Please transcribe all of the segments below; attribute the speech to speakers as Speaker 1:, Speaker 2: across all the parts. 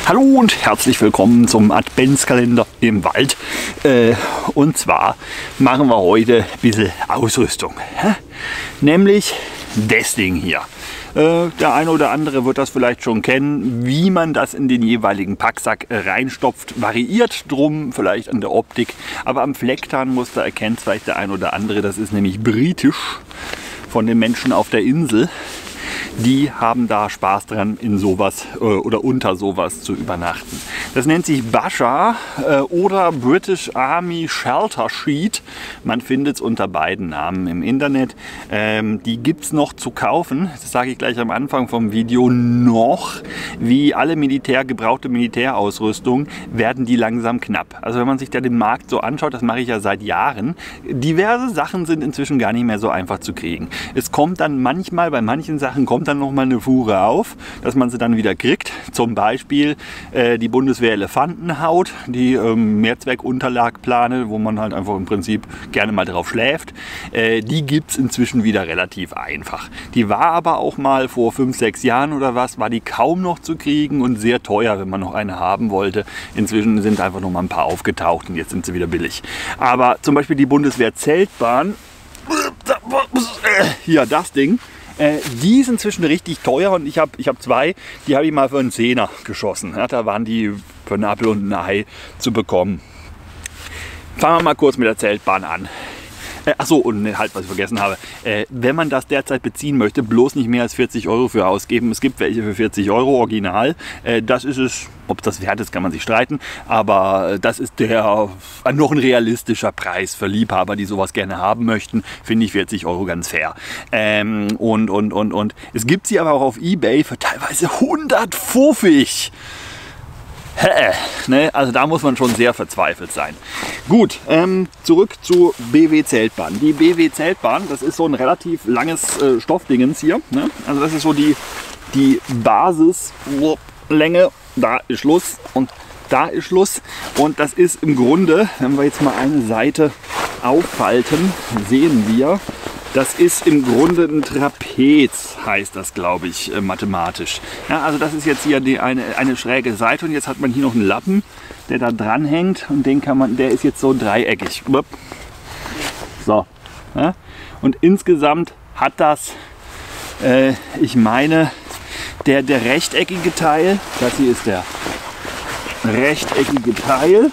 Speaker 1: Hallo und herzlich willkommen zum Adventskalender im Wald. Und zwar machen wir heute ein bisschen Ausrüstung. Nämlich das Ding hier. Der eine oder andere wird das vielleicht schon kennen, wie man das in den jeweiligen Packsack reinstopft. Variiert drum vielleicht an der Optik, aber am Flecktarnmuster erkennt vielleicht der ein oder andere. Das ist nämlich britisch von den Menschen auf der Insel. Die haben da Spaß dran, in sowas oder unter sowas zu übernachten. Das nennt sich Bascha oder British Army Shelter Sheet. Man findet es unter beiden Namen im Internet. Die gibt es noch zu kaufen. Das sage ich gleich am Anfang vom Video noch. Wie alle gebrauchte Militärausrüstung werden die langsam knapp. Also wenn man sich da den Markt so anschaut, das mache ich ja seit Jahren, diverse Sachen sind inzwischen gar nicht mehr so einfach zu kriegen. Es kommt dann manchmal, bei manchen Sachen kommt dann noch mal eine Fuhre auf, dass man sie dann wieder kriegt. Zum Beispiel die Bundeswehr Elefantenhaut, die Mehrzweckunterlagplane, wo man halt einfach im Prinzip gerne mal drauf schläft. Die gibt es inzwischen wieder relativ einfach. Die war aber auch mal vor 5, 6 Jahren oder was, war die kaum noch zu kriegen und sehr teuer, wenn man noch eine haben wollte. Inzwischen sind einfach noch mal ein paar aufgetaucht und jetzt sind sie wieder billig. Aber zum Beispiel die Bundeswehr Zeltbahn, hier das Ding, die sind inzwischen richtig teuer und ich hab zwei, die habe ich mal für einen Zehner geschossen. Ja, da waren die für einen Apfel und ein Ei zu bekommen. Fangen wir mal kurz mit der Zeltbahn an. Achso, und halt, was ich vergessen habe. Wenn man das derzeit beziehen möchte, bloß nicht mehr als 40 Euro für ausgeben. Es gibt welche für 40 Euro original. Das ist es. Ob das wert ist, kann man sich streiten. Aber das ist noch ein realistischer Preis für Liebhaber, die sowas gerne haben möchten. Finde ich 40 Euro ganz fair. Und es gibt sie aber auch auf eBay für teilweise 150. Ne? Also da muss man schon sehr verzweifelt sein. Gut, zurück zur BW Zeltbahn. Die BW Zeltbahn, das ist so ein relativ langes Stoffdingens hier. Ne? Also das ist so die Basislänge. Da ist Schluss und da ist Schluss. Und das ist im Grunde, wenn wir jetzt mal eine Seite auffalten, sehen wir, das ist im Grunde ein Trapez, heißt das, glaube ich, mathematisch. Ja, also das ist jetzt hier eine schräge Seite und jetzt hat man hier noch einen Lappen, der da dran hängt und der ist jetzt so dreieckig. So. Ja, und insgesamt hat das, ich meine, der rechteckige Teil, das hier ist der rechteckige Teil,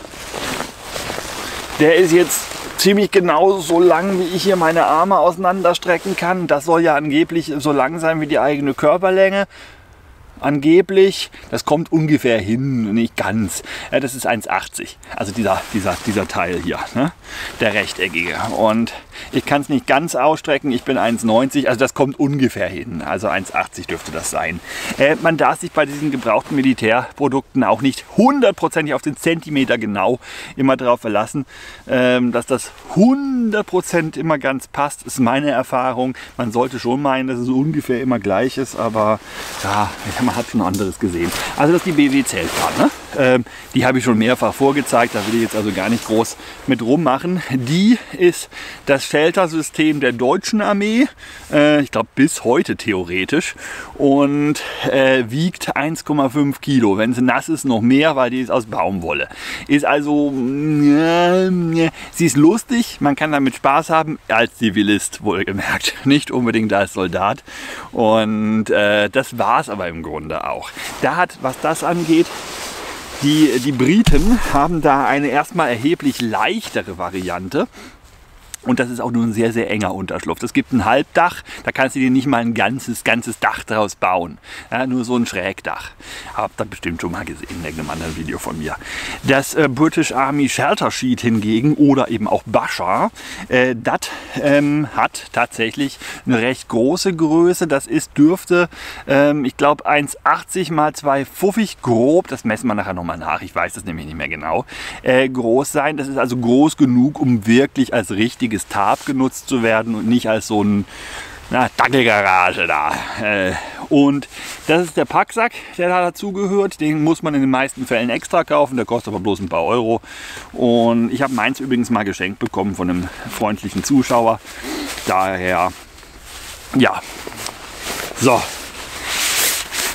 Speaker 1: der ist jetzt ziemlich genau so lang, wie ich hier meine Arme auseinanderstrecken kann. Das soll ja angeblich so lang sein wie die eigene Körperlänge. Angeblich, das kommt ungefähr hin, nicht ganz. Ja, das ist 1,80, also dieser Teil hier, ne? Der rechteckige. Und ich kann es nicht ganz ausstrecken, ich bin 1,90, also das kommt ungefähr hin, also 1,80 dürfte das sein. Man darf sich bei diesen gebrauchten Militärprodukten auch nicht 100% auf den Zentimeter genau immer darauf verlassen, dass das 100% immer ganz passt, ist meine Erfahrung. Man sollte schon meinen, dass es ungefähr immer gleich ist, aber ja, man hat schon anderes gesehen. Also das ist die BW Zeltbahn. Ne? Die habe ich schon mehrfach vorgezeigt, da will ich jetzt also gar nicht groß mit rummachen. Die ist das Shelter-System der deutschen Armee, ich glaube bis heute theoretisch, und wiegt 1,5 Kilo. Wenn sie nass ist, noch mehr, weil die ist aus Baumwolle. Ist also, sie ist lustig, man kann damit Spaß haben, als Zivilist wohlgemerkt, nicht unbedingt als Soldat. Und das war es aber im Grunde auch. Da hat, was das angeht, die Briten haben da eine erstmal erheblich leichtere Variante. Und das ist auch nur ein sehr, sehr enger Unterschlupf. Es gibt ein Halbdach, da kannst du dir nicht mal ein ganzes Dach draus bauen. Ja, nur so ein Schrägdach. Habt ihr bestimmt schon mal gesehen in irgendeinem anderen Video von mir. Das British Army Shelter Sheet hingegen, oder eben auch Bascha, das hat tatsächlich eine recht große Größe. Das dürfte, ich glaube, 1,80 mal 2,50 grob, das messen wir nachher nochmal nach, ich weiß das nämlich nicht mehr genau, groß sein. Das ist also groß genug, um wirklich als richtiges Tarp genutzt zu werden und nicht als so ein Dackelgarage da. Und das ist der Packsack, der da dazugehört. Den muss man in den meisten Fällen extra kaufen. Der kostet aber bloß ein paar Euro. Und ich habe meins übrigens mal geschenkt bekommen von einem freundlichen Zuschauer. Daher, ja. So.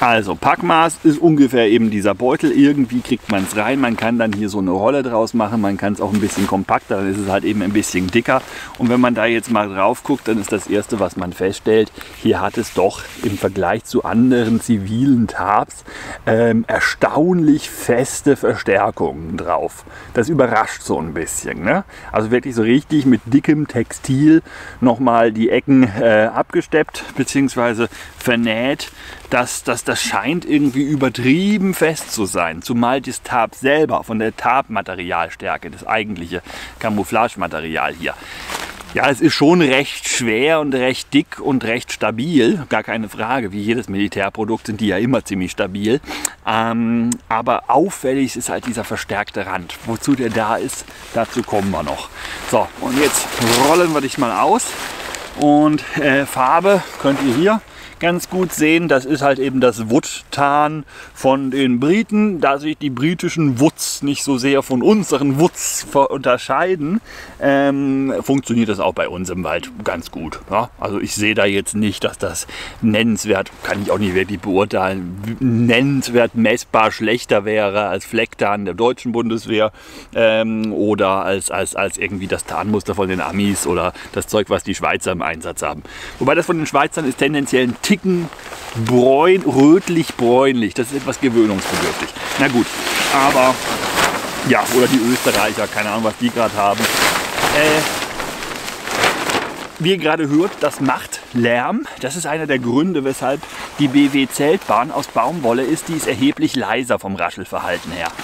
Speaker 1: Also Packmaß ist ungefähr eben dieser Beutel. Irgendwie kriegt man es rein. Man kann dann hier so eine Rolle draus machen. Man kann es auch ein bisschen kompakter, dann ist es halt eben ein bisschen dicker. Und wenn man da jetzt mal drauf guckt, dann ist das Erste, was man feststellt, hier hat es doch im Vergleich zu anderen zivilen Tarps erstaunlich feste Verstärkungen drauf. Das überrascht so ein bisschen, ne? Also wirklich so richtig mit dickem Textil nochmal die Ecken abgesteppt bzw. vernäht. Das scheint irgendwie übertrieben fest zu sein, zumal das Tarp selber von der Tarp-Materialstärke, das eigentliche Camouflagematerial hier. Ja, es ist schon recht schwer und recht dick und recht stabil, gar keine Frage. Wie jedes Militärprodukt sind die ja immer ziemlich stabil. Aber auffällig ist halt dieser verstärkte Rand. Wozu der da ist, dazu kommen wir noch. So, und jetzt rollen wir dich mal aus. Und Farbe könnt ihr hier ganz gut sehen, das ist halt eben das Wood-Tan von den Briten. Da sich die britischen Woods nicht so sehr von unseren Woods unterscheiden, funktioniert das auch bei uns im Wald ganz gut. Ja? Also ich sehe da jetzt nicht, dass das nennenswert, kann ich auch nicht wirklich beurteilen, nennenswert messbar schlechter wäre als Flecktarn der deutschen Bundeswehr oder als irgendwie das Tarnmuster von den Amis oder das Zeug, was die Schweizer im Einsatz haben. Wobei das von den Schweizern ist tendenziell ein Ticken rötlich-bräunlich. Das ist etwas gewöhnungsbedürftig. Na gut, aber ja, oder die Österreicher, keine Ahnung, was die gerade haben. Wie ihr gerade hört, das macht Lärm. Das ist einer der Gründe, weshalb die BW Zeltbahn aus Baumwolle ist. Die ist erheblich leiser vom Raschelverhalten her.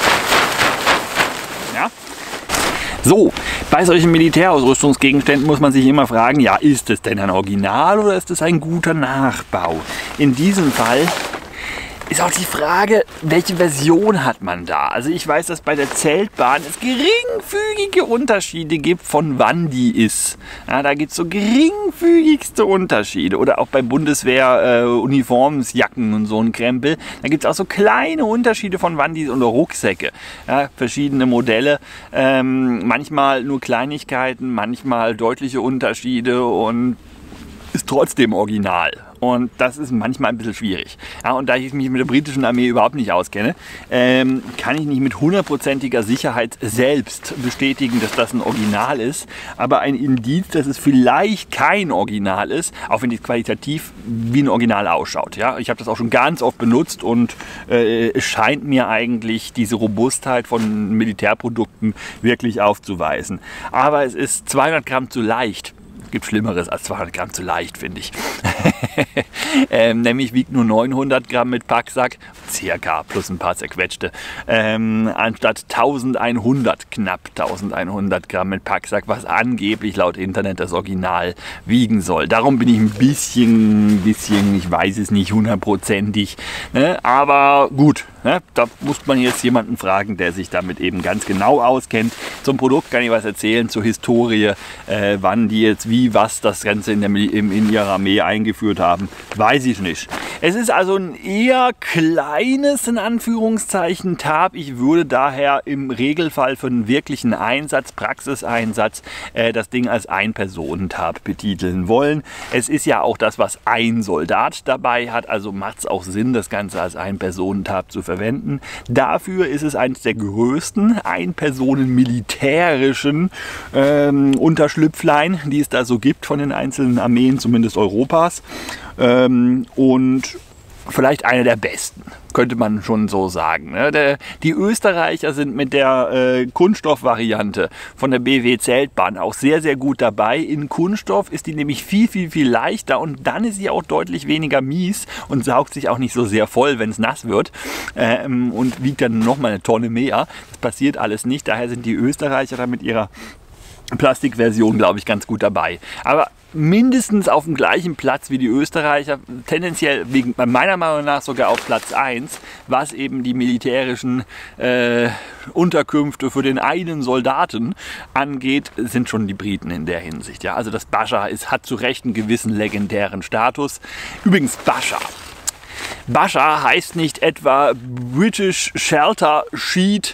Speaker 1: Ja? So, bei solchen Militärausrüstungsgegenständen muss man sich immer fragen, ja, ist es denn ein Original oder ist es ein guter Nachbau? In diesem Fall ist auch die Frage, welche Version hat man da? Also ich weiß, dass bei der Zeltbahn es geringfügige Unterschiede gibt, von wann die ist. Ja, da gibt es so geringfügigste Unterschiede. Oder auch bei Bundeswehr Uniformsjacken und so ein Krempel. Da gibt es auch so kleine Unterschiede von wann die ist. Oder Rucksäcke. Ja, verschiedene Modelle. Manchmal nur Kleinigkeiten, manchmal deutliche Unterschiede und ist trotzdem original. Und das ist manchmal ein bisschen schwierig. Ja, und da ich mich mit der britischen Armee überhaupt nicht auskenne, kann ich nicht mit hundertprozentiger Sicherheit selbst bestätigen, dass das ein Original ist. Aber ein Indiz, dass es vielleicht kein Original ist, auch wenn es qualitativ wie ein Original ausschaut. Ja, ich habe das auch schon ganz oft benutzt und es scheint mir eigentlich diese Robustheit von Militärprodukten wirklich aufzuweisen. Aber es ist 200 Gramm zu leicht. Gibt Schlimmeres als 200 Gramm zu leicht, finde ich. Nämlich wiegt nur 900 Gramm mit Packsack, circa, plus ein paar zerquetschte, anstatt 1100, knapp 1100 Gramm mit Packsack, was angeblich laut Internet das Original wiegen soll. Darum bin ich ein bisschen, ich weiß es nicht hundertprozentig, ne? Aber gut, ne? Da muss man jetzt jemanden fragen, der sich damit eben ganz genau auskennt. Zum Produkt kann ich was erzählen, zur Historie, wann die jetzt wie, was das Ganze in ihrer Armee eingeführt haben, weiß ich nicht. Es ist also ein eher kleines, in Anführungszeichen, Tarp. Ich würde daher im Regelfall für einen wirklichen Einsatz, Praxiseinsatz, das Ding als Ein-Personen-Tarp betiteln wollen. Es ist ja auch das, was ein Soldat dabei hat, also macht es auch Sinn, das Ganze als Ein-Personen-Tarp zu verwenden. Dafür ist es eines der größten Ein-Personen-militärischen Unterschlüpflein, die es da so gibt von den einzelnen Armeen, zumindest Europas. Und vielleicht eine der besten, könnte man schon so sagen. Die Österreicher sind mit der Kunststoffvariante von der BW Zeltbahn auch sehr, sehr gut dabei. In Kunststoff ist die nämlich viel leichter und dann ist sie auch deutlich weniger mies und saugt sich auch nicht so sehr voll, wenn es nass wird und wiegt dann nochmal eine Tonne mehr. Das passiert alles nicht, daher sind die Österreicher da mit ihrer Plastikversion, glaube ich, ganz gut dabei. Aber mindestens auf dem gleichen Platz wie die Österreicher, tendenziell meiner Meinung nach sogar auf Platz 1, was eben die militärischen Unterkünfte für den einen Soldaten angeht, sind schon die Briten in der Hinsicht. Ja? Also das Bascha hat zu Recht einen gewissen legendären Status. Übrigens Bascha heißt nicht etwa British Shelter Sheet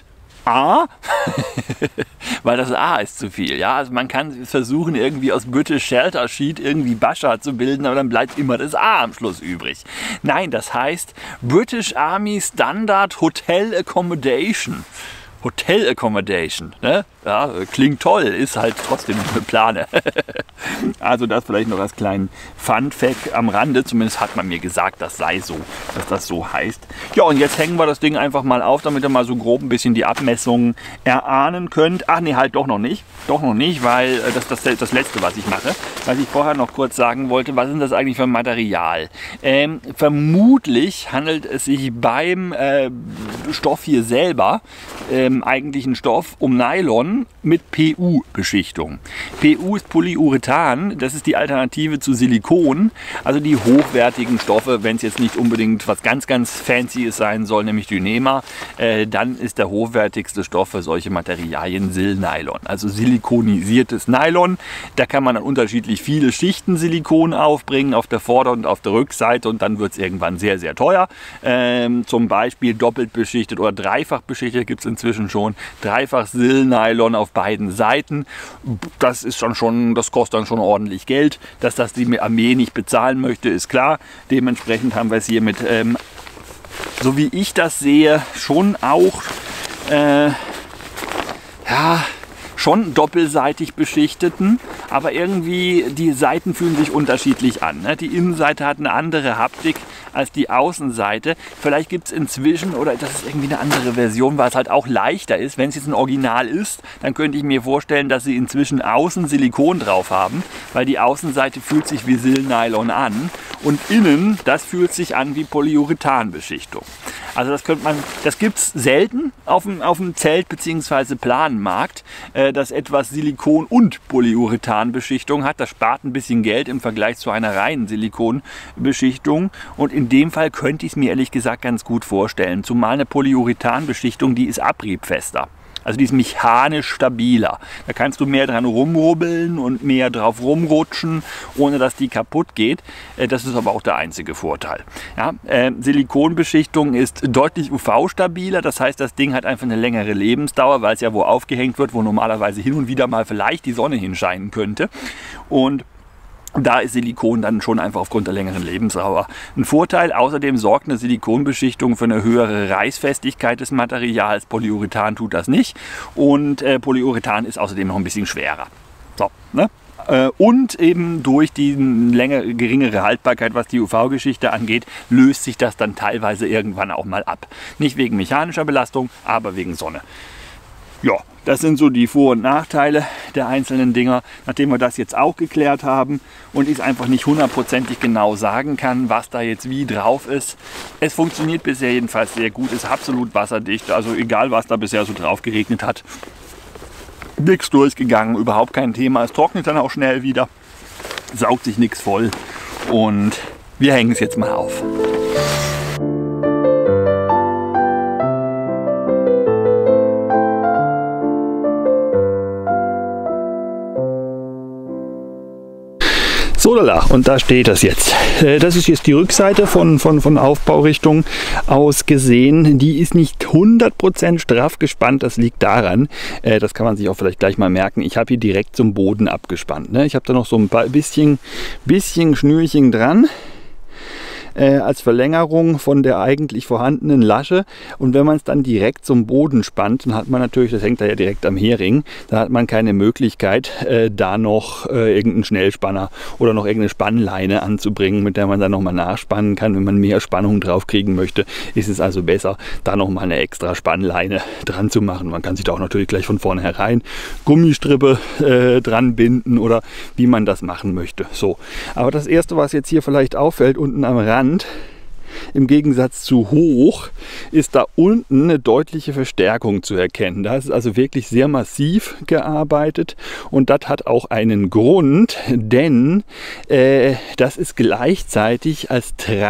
Speaker 1: A, weil das A ist zu viel. Ja? Also man kann versuchen, irgendwie aus British Shelter Sheet irgendwie Bascha zu bilden, aber dann bleibt immer das A am Schluss übrig. Nein, das heißt British Army Standard Hotel Accommodation. Hotel Accommodation, ne? Ja, klingt toll, ist halt trotzdem eine Plane. Also das vielleicht noch als kleinen Fun-Fact am Rande, zumindest hat man mir gesagt, das sei so, dass das so heißt. Ja, und jetzt hängen wir das Ding einfach mal auf, damit ihr mal so grob ein bisschen die Abmessungen erahnen könnt. Ach nee, halt doch noch nicht, weil das ist das Letzte, was ich mache. Was ich vorher noch kurz sagen wollte, was ist das eigentlich für ein Material? Vermutlich handelt es sich beim Stoff hier selber, eigentlichen Stoff, um Nylon mit PU-Beschichtung. PU ist Polyurethan, das ist die Alternative zu Silikon, also die hochwertigen Stoffe, wenn es jetzt nicht unbedingt was ganz, ganz Fancyes sein soll, nämlich Dyneema, dann ist der hochwertigste Stoff für solche Materialien Sil-Nylon, also silikonisiertes Nylon. Da kann man dann unterschiedlich viele Schichten Silikon aufbringen, auf der Vorder- und auf der Rückseite, und dann wird es irgendwann sehr, sehr teuer. Zum Beispiel doppelt beschichtet oder dreifach beschichtet gibt es inzwischen schon. Dreifach Sil-Nylon auf beiden Seiten. Das ist schon, das kostet dann schon ordentlich Geld. Dass das die Armee nicht bezahlen möchte, ist klar. Dementsprechend haben wir es hier mit, so wie ich das sehe, schon auch schon doppelseitig beschichteten, aber irgendwie die Seiten fühlen sich unterschiedlich an. Ne? Die Innenseite hat eine andere Haptik als die Außenseite. Vielleicht gibt es inzwischen, oder das ist irgendwie eine andere Version, weil es halt auch leichter ist. Wenn es jetzt ein Original ist, dann könnte ich mir vorstellen, dass sie inzwischen außen Silikon drauf haben, weil die Außenseite fühlt sich wie Sil-Nylon an und innen, das fühlt sich an wie Polyurethanbeschichtung. Also das gibt es selten auf dem Zelt- bzw. Planenmarkt, dass etwas Silikon- und Polyurethanbeschichtung hat. Das spart ein bisschen Geld im Vergleich zu einer reinen Silikonbeschichtung. Und in dem Fall könnte ich es mir ehrlich gesagt ganz gut vorstellen. Zumal eine Polyurethanbeschichtung, die ist abriebfester. Also die ist mechanisch stabiler. Da kannst du mehr dran rumrubbeln und mehr drauf rumrutschen, ohne dass die kaputt geht. Das ist aber auch der einzige Vorteil. Ja, Silikonbeschichtung ist deutlich UV-stabiler. Das heißt, das Ding hat einfach eine längere Lebensdauer, weil es ja wo aufgehängt wird, wo normalerweise hin und wieder mal vielleicht die Sonne hinscheinen könnte. Und da ist Silikon dann schon einfach aufgrund der längeren Lebensdauer ein Vorteil. Außerdem sorgt eine Silikonbeschichtung für eine höhere Reißfestigkeit des Materials. Polyurethan tut das nicht. Und Polyurethan ist außerdem noch ein bisschen schwerer. So, ne? Und eben durch die geringere Haltbarkeit, was die UV-Geschichte angeht, löst sich das dann teilweise irgendwann auch mal ab. Nicht wegen mechanischer Belastung, aber wegen Sonne. Ja, das sind so die Vor- und Nachteile der einzelnen Dinger. Nachdem wir das jetzt auch geklärt haben und ich es einfach nicht hundertprozentig genau sagen kann, was da jetzt wie drauf ist. Es funktioniert bisher jedenfalls sehr gut, ist absolut wasserdicht, also egal was da bisher so drauf geregnet hat. Nichts durchgegangen, überhaupt kein Thema. Es trocknet dann auch schnell wieder, saugt sich nichts voll und wir hängen es jetzt mal auf. So, und da steht das jetzt. Das ist jetzt die Rückseite von Aufbaurichtung aus gesehen. Die ist nicht 100% straff gespannt. Das liegt daran, das kann man sich auch vielleicht gleich mal merken, ich habe hier direkt zum Boden abgespannt. Ne? Ich habe da noch so ein bisschen Schnürchen dran. Als Verlängerung von der eigentlich vorhandenen Lasche, und wenn man es dann direkt zum Boden spannt, dann hat man natürlich, das hängt da ja direkt am Hering, da hat man keine Möglichkeit, da noch irgendeinen Schnellspanner oder noch irgendeine Spannleine anzubringen, mit der man dann nochmal nachspannen kann. Wenn man mehr Spannung drauf kriegen möchte, ist es also besser, da nochmal eine extra Spannleine dran zu machen. Man kann sich da auch natürlich gleich von vornherein Gummistrippe dran binden oder wie man das machen möchte. So, aber das erste, was jetzt hier vielleicht auffällt, unten am Rand, im Gegensatz zu hoch, ist da unten eine deutliche Verstärkung zu erkennen. Da ist also wirklich sehr massiv gearbeitet und das hat auch einen Grund, denn das ist gleichzeitig als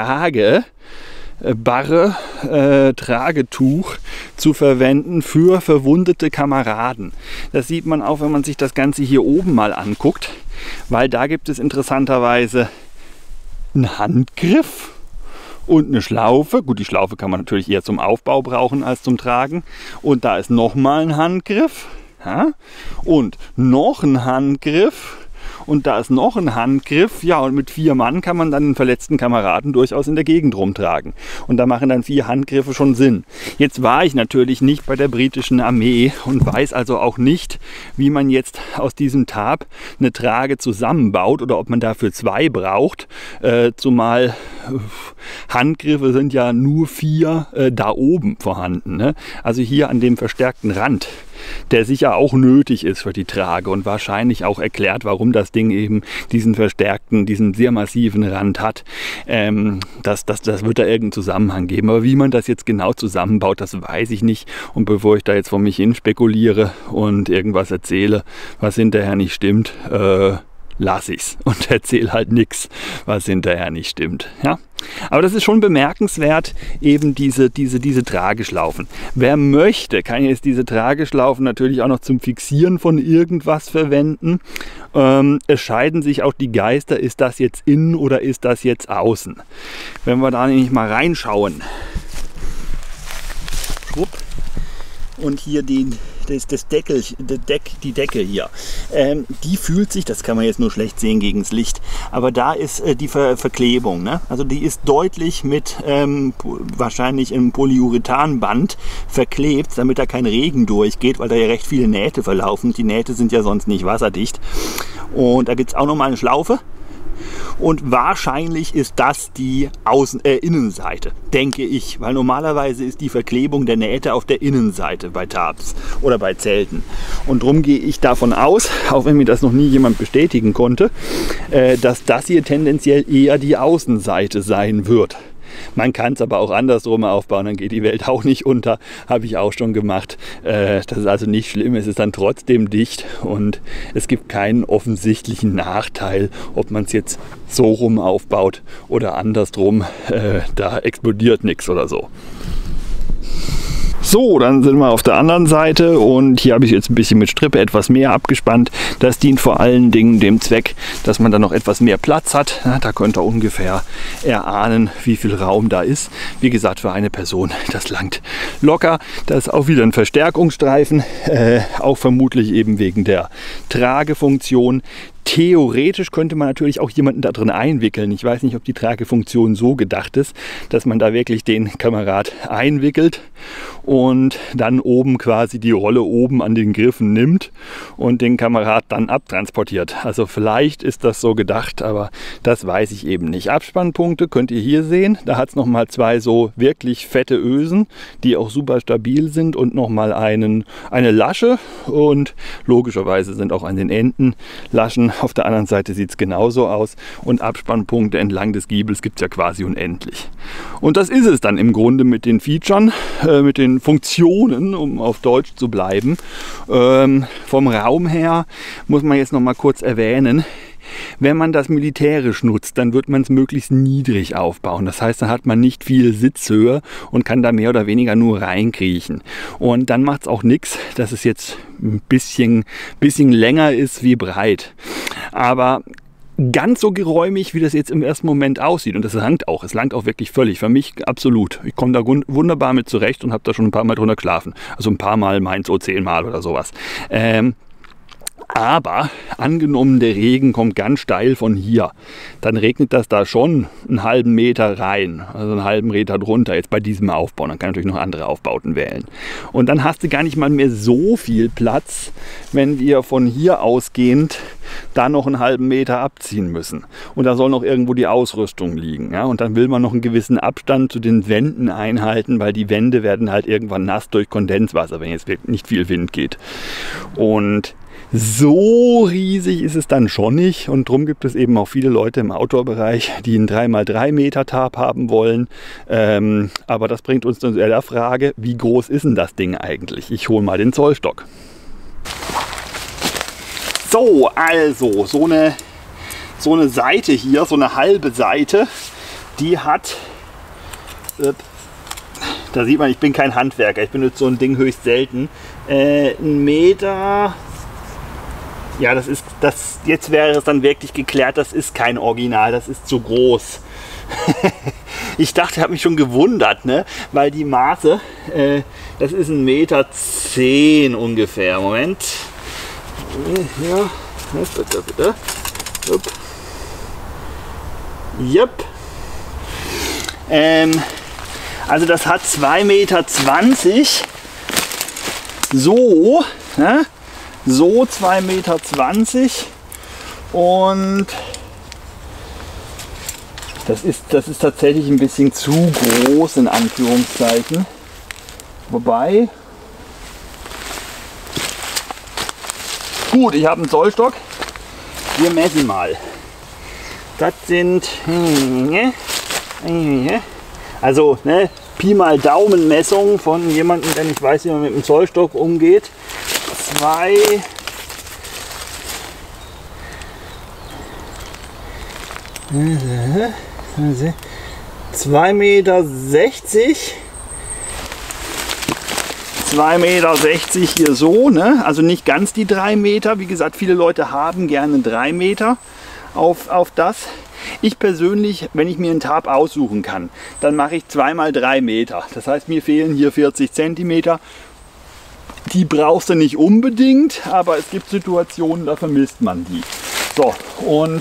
Speaker 1: Tragetuch zu verwenden für verwundete Kameraden. Das sieht man auch, wenn man sich das Ganze hier oben mal anguckt, weil da gibt es interessanterweise einen Handgriff und eine Schlaufe. Gut, die Schlaufe kann man natürlich eher zum Aufbau brauchen als zum Tragen. Und da ist nochmal ein Handgriff. Ja? Und noch ein Handgriff. Und da ist noch ein Handgriff. Ja, und mit 4 Mann kann man dann den verletzten Kameraden durchaus in der Gegend rumtragen. Und da machen dann 4 Handgriffe schon Sinn. Jetzt war ich natürlich nicht bei der britischen Armee und weiß also auch nicht, wie man jetzt aus diesem Tarp eine Trage zusammenbaut oder ob man dafür 2 braucht. Zumal Handgriffe sind ja nur 4 da oben vorhanden. Ne? Also hier an dem verstärkten Rand, der sicher auch nötig ist für die Trage und wahrscheinlich auch erklärt, warum das Ding eben diesen sehr massiven Rand hat. Das wird da irgendeinen Zusammenhang geben. Aber wie man das jetzt genau zusammenbaut, das weiß ich nicht. Und bevor ich da jetzt vor mich hin spekuliere und irgendwas erzähle, was hinterher nicht stimmt, lasse ich's und erzähle halt nichts, was hinterher nicht stimmt. Ja? Aber das ist schon bemerkenswert, eben diese Trageschlaufen. Wer möchte, kann jetzt diese Trageschlaufen natürlich auch noch zum Fixieren von irgendwas verwenden. Es scheiden sich auch die Geister, ist das jetzt innen oder ist das jetzt außen? Wenn wir da nämlich mal reinschauen. Schwupp. Und hier die Decke hier, die fühlt sich, das kann man jetzt nur schlecht sehen gegen das Licht, aber da ist die Verklebung, ne? Also die ist deutlich mit wahrscheinlich einem Polyurethanband verklebt, damit da kein Regen durchgeht, weil da ja recht viele Nähte verlaufen. Die Nähte sind ja sonst nicht wasserdicht. Und da gibt es auch nochmal eine Schlaufe. Und wahrscheinlich ist das die Innenseite, denke ich, weil normalerweise ist die Verklebung der Nähte auf der Innenseite bei Tarps oder bei Zelten. Und darum gehe ich davon aus, auch wenn mir das noch nie jemand bestätigen konnte, dass das hier tendenziell eher die Außenseite sein wird. Man kann es aber auch andersrum aufbauen, dann geht die Welt auch nicht unter. Habe ich auch schon gemacht. Das ist also nicht schlimm, es ist dann trotzdem dicht und es gibt keinen offensichtlichen Nachteil, ob man es jetzt so rum aufbaut oder andersrum. Da explodiert nichts oder so. So, dann sind wir auf der anderen Seite und hier habe ich jetzt ein bisschen mit Strippe etwas mehr abgespannt. Das dient vor allen Dingen dem Zweck, dass man dann noch etwas mehr Platz hat. Ja, da könnt ihr ungefähr erahnen, wie viel Raum da ist. Wie gesagt, für eine Person, das langt locker. Da ist auch wieder ein Verstärkungsstreifen, auch vermutlich eben wegen der Tragefunktion. Theoretisch könnte man natürlich auch jemanden da drin einwickeln. Ich weiß nicht, ob die Tragefunktion so gedacht ist, dass man da wirklich den Kamerad einwickelt und dann oben quasi die Rolle oben an den Griffen nimmt und den Kamerad dann abtransportiert. Also vielleicht ist das so gedacht, aber das weiß ich eben nicht. Abspannpunkte könnt ihr hier sehen. Da hat es nochmal 2 so wirklich fette Ösen, die auch super stabil sind und nochmal eine Lasche und logischerweise sind auch an den Enden Laschen. Auf der anderen Seite sieht es genauso aus und Abspannpunkte entlang des Giebels gibt es ja quasi unendlich. Und das ist es dann im Grunde mit den Features, mit den Funktionen, um auf Deutsch zu bleiben. Vom Raum her muss man jetzt noch mal kurz erwähnen, wenn man das militärisch nutzt, dann wird man es möglichst niedrig aufbauen. Das heißt, dann hat man nicht viel Sitzhöhe und kann da mehr oder weniger nur reinkriechen. Und dann macht es auch nichts, dass es jetzt ein bisschen länger ist wie breit. Aber ganz so geräumig, wie das jetzt im ersten Moment aussieht. Und das langt auch. Es langt auch wirklich völlig. Für mich absolut. Ich komme da wunderbar mit zurecht und habe da schon ein paar Mal drunter geschlafen. Also ein paar Mal, meint so 10 Mal oder sowas. Aber angenommen, der Regen kommt ganz steil von hier, dann regnet das da schon einen halben Meter rein, also einen halben Meter drunter jetzt bei diesem Aufbau. Dann kann ich natürlich noch andere Aufbauten wählen. Und dann hast du gar nicht mal mehr so viel Platz, wenn wir von hier ausgehend da noch einen halben Meter abziehen müssen. Und da soll noch irgendwo die Ausrüstung liegen. Ja? Und dann will man noch einen gewissen Abstand zu den Wänden einhalten, weil die Wände werden halt irgendwann nass durch Kondenswasser, wenn jetzt nicht viel Wind geht. Und so riesig ist es dann schon nicht und darum gibt es eben auch viele Leute im Outdoor-Bereich, die einen 3x3 Meter Tarp haben wollen. Aber das bringt uns zu der Frage, wie groß ist denn das Ding eigentlich? Ich hole mal den Zollstock. So, also so eine Seite hier, so eine halbe Seite, die hat, da sieht man, ich bin kein Handwerker, ich benutze so ein Ding höchst selten, 1,60 Meter Ja, jetzt wäre es dann wirklich geklärt, das ist kein Original, das ist zu groß. Ich dachte, ich habe mich schon gewundert, ne? Weil die Maße, das ist 1,10 Meter ungefähr. Moment. Ja, bitte, bitte. Yep. Also das hat 2,20 Meter. So, ne? So 2,20 Meter und das ist tatsächlich ein bisschen zu groß in Anführungszeichen. Wobei, gut, ich habe einen Zollstock. Wir messen mal. Das sind, also ne, Pi mal Daumen Messung von jemandem, der nicht weiß, wie man mit dem Zollstock umgeht. 2,60 Meter. 2,60 Meter hier so, ne? Also nicht ganz die 3 Meter. Wie gesagt, viele Leute haben gerne 3 Meter auf das. Ich persönlich, wenn ich mir einen Tarp aussuchen kann, dann mache ich 2 mal 3 Meter. Das heißt, mir fehlen hier 40 Zentimeter. Die brauchst du nicht unbedingt, aber es gibt Situationen, da vermisst man die. So, und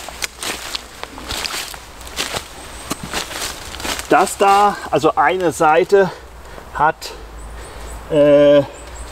Speaker 1: das da, also eine Seite hat 1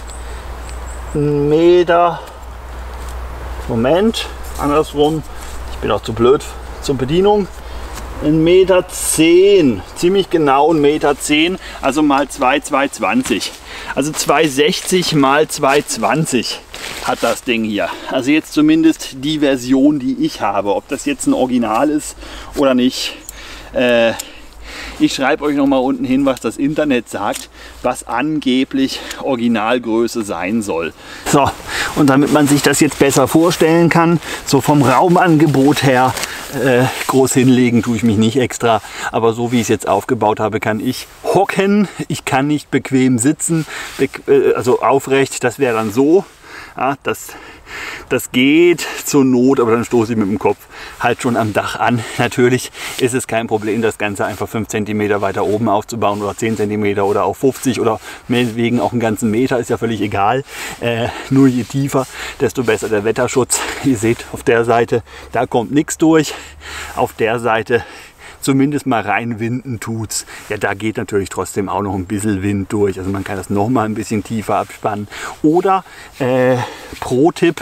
Speaker 1: Meter, Moment, andersrum, ich bin auch zu blöd zur Bedienung, 1,10 Meter, ziemlich genau 1,10 Meter, also mal 2,20. Also 2,60 mal 2,20 hat das Ding hier. Also jetzt zumindest die Version, die ich habe. Ob das jetzt ein Original ist oder nicht. Ich schreibe euch noch mal unten hin, was das Internet sagt, was angeblich Originalgröße sein soll. So, und damit man sich das jetzt besser vorstellen kann, so vom Raumangebot her, groß hinlegen tue ich mich nicht extra, aber so wie ich es jetzt aufgebaut habe, kann ich hocken, ich kann nicht bequem sitzen, also aufrecht, das wäre dann so. Ja, das geht zur Not, aber dann stoße ich mit dem Kopf halt schon am Dach an. Natürlich ist es kein Problem, das Ganze einfach 5 cm weiter oben aufzubauen oder 10 cm oder auch 50 oder meinetwegen auch einen ganzen Meter, ist ja völlig egal. Nur je tiefer, desto besser der Wetterschutz. Ihr seht auf der Seite, da kommt nichts durch. Auf der Seite zumindest mal reinwinden tut's. Ja, da geht natürlich trotzdem auch noch ein bisschen Wind durch. Also man kann das noch mal ein bisschen tiefer abspannen. Oder Pro-Tipp,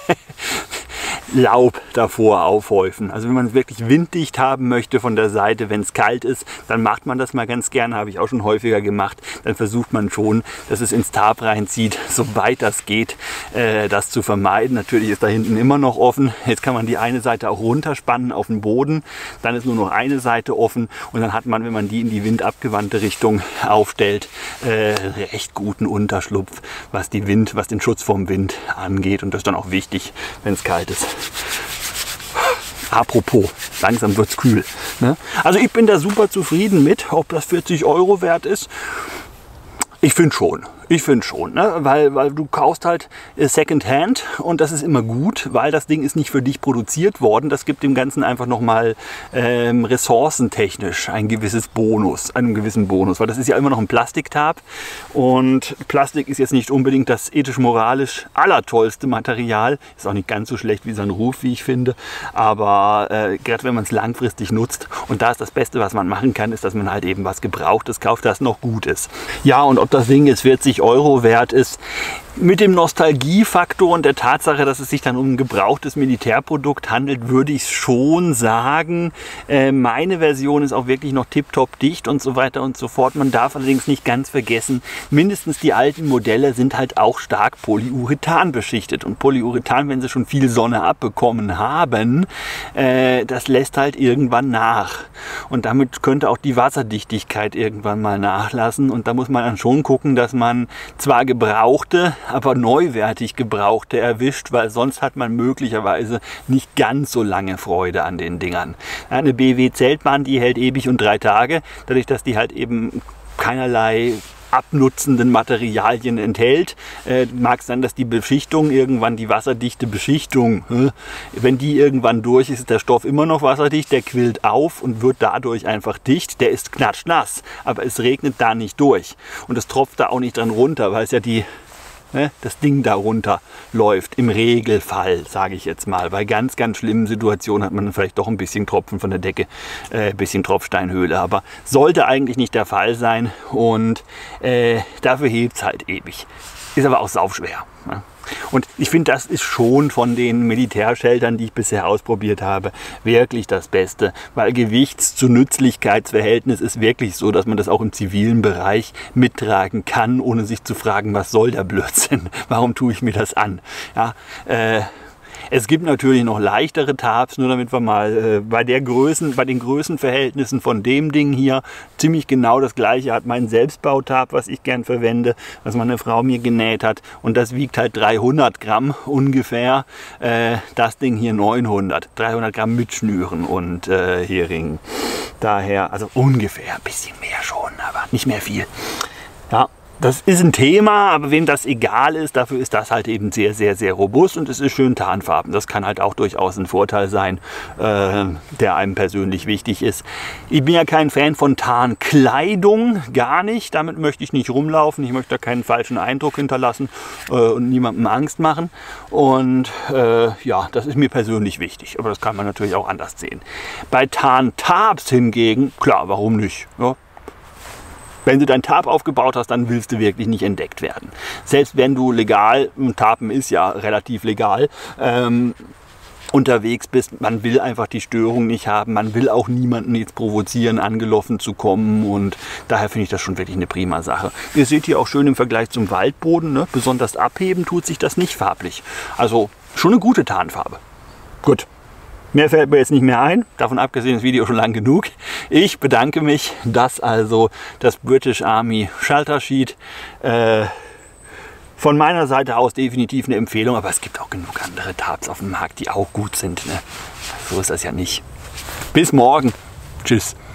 Speaker 1: Laub davor aufhäufen. Also wenn man es wirklich winddicht haben möchte von der Seite, wenn es kalt ist, dann macht man das mal ganz gerne, habe ich auch schon häufiger gemacht. Dann versucht man schon, dass es ins Tarp reinzieht, soweit das geht, das zu vermeiden. Natürlich ist da hinten immer noch offen. Jetzt kann man die eine Seite auch runterspannen auf den Boden. Dann ist nur noch eine Seite offen und dann hat man, wenn man die in die windabgewandte Richtung aufstellt, recht guten Unterschlupf, was den Schutz vom Wind angeht. Und das ist dann auch wichtig, wenn es kalt ist. Apropos, langsam wird es kühl. Ne? Also ich bin da super zufrieden mit, ob das 40 € wert ist. Ich finde schon. Ne? Weil du kaufst halt Secondhand und das ist immer gut, weil das Ding ist nicht für dich produziert worden. Das gibt dem Ganzen einfach nochmal ressourcentechnisch einen gewissen Bonus, weil das ist ja immer noch ein Plastiktarp und Plastik ist jetzt nicht unbedingt das ethisch-moralisch allertollste Material. Ist auch nicht ganz so schlecht wie sein Ruf, wie ich finde, aber gerade wenn man es langfristig nutzt und da ist das Beste, was man machen kann, ist, dass man halt eben was Gebrauchtes kauft, das noch gut ist. Ja, und ob das Ding jetzt 40 € wert ist, mit dem Nostalgiefaktor und der Tatsache, dass es sich dann um ein gebrauchtes Militärprodukt handelt, würde ich schon sagen. Meine Version ist auch wirklich noch tipptopp dicht und so weiter und so fort. Man darf allerdings nicht ganz vergessen, mindestens die alten Modelle sind halt auch stark Polyurethan beschichtet. Und Polyurethan, wenn sie schon viel Sonne abbekommen haben, das lässt halt irgendwann nach. Und damit könnte auch die Wasserdichtigkeit irgendwann mal nachlassen. Und da muss man dann schon gucken, dass man zwar gebrauchte, aber neuwertig gebrauchte erwischt, weil sonst hat man möglicherweise nicht ganz so lange Freude an den Dingern. Eine BW Zeltbahn, die hält ewig und 3 Tage, dadurch, dass die halt eben keinerlei abnutzenden Materialien enthält. Mag sein, dass die Beschichtung irgendwann, die wasserdichte Beschichtung, wenn die irgendwann durch ist, ist der Stoff immer noch wasserdicht, der quillt auf und wird dadurch einfach dicht. Der ist knatschnass, aber es regnet da nicht durch. Und es tropft da auch nicht dran runter, weil es ja das Ding darunter läuft, im Regelfall, sage ich jetzt mal. Bei ganz, ganz schlimmen Situationen hat man dann vielleicht doch ein bisschen Tropfen von der Decke, ein bisschen Tropfsteinhöhle, aber sollte eigentlich nicht der Fall sein und dafür hebt es halt ewig. Ist aber auch saufschwer. Ne? Und ich finde, das ist schon von den Militärscheltern, die ich bisher ausprobiert habe, wirklich das Beste. Weil Gewichts- zu Nützlichkeitsverhältnis ist wirklich so, dass man das auch im zivilen Bereich mittragen kann, ohne sich zu fragen, was soll der Blödsinn? Warum tue ich mir das an? Ja, es gibt natürlich noch leichtere Tarps, nur damit wir mal bei den Größenverhältnissen von dem Ding hier ziemlich genau das gleiche hat mein Selbstbautarp, was ich gern verwende, was meine Frau mir genäht hat, und das wiegt halt 300 Gramm ungefähr, das Ding hier 900 Gramm mit Schnüren und Heringen. Daher, also ungefähr, ein bisschen mehr schon, aber nicht mehr viel. Ja. Das ist ein Thema, aber wem das egal ist, dafür ist das halt eben sehr, sehr, sehr robust und es ist schön tarnfarben. Das kann halt auch durchaus ein Vorteil sein, der einem persönlich wichtig ist. Ich bin ja kein Fan von Tarnkleidung, gar nicht. Damit möchte ich nicht rumlaufen. Ich möchte da keinen falschen Eindruck hinterlassen und niemandem Angst machen. Und ja, das ist mir persönlich wichtig. Aber das kann man natürlich auch anders sehen. Bei Tarntarps hingegen, klar, warum nicht? Ja. Wenn du dein Tarp aufgebaut hast, dann willst du wirklich nicht entdeckt werden. Selbst wenn du legal, Tarpen ist ja relativ legal, unterwegs bist, man will einfach die Störung nicht haben, man will auch niemanden jetzt provozieren, angelaufen zu kommen, und daher finde ich das schon wirklich eine prima Sache. Ihr seht hier auch schön im Vergleich zum Waldboden, ne? Besonders abheben tut sich das nicht farblich. Also schon eine gute Tarnfarbe. Gut. Mehr fällt mir jetzt nicht mehr ein, davon abgesehen das Video schon lang genug. Ich bedanke mich, dass also das British Army Shelter Sheet von meiner Seite aus definitiv eine Empfehlung, aber es gibt auch genug andere Tarps auf dem Markt, die auch gut sind. Ne? So ist das ja nicht. Bis morgen. Tschüss.